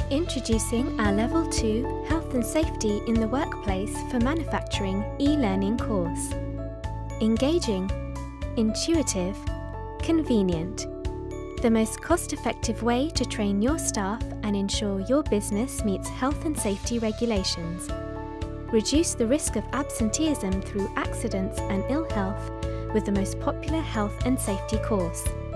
Introducing our Level 2 Health and Safety in the Workplace for Manufacturing e-learning course. Engaging, intuitive, convenient. The most cost-effective way to train your staff and ensure your business meets health and safety regulations. Reduce the risk of absenteeism through accidents and ill health with the most popular health and safety course.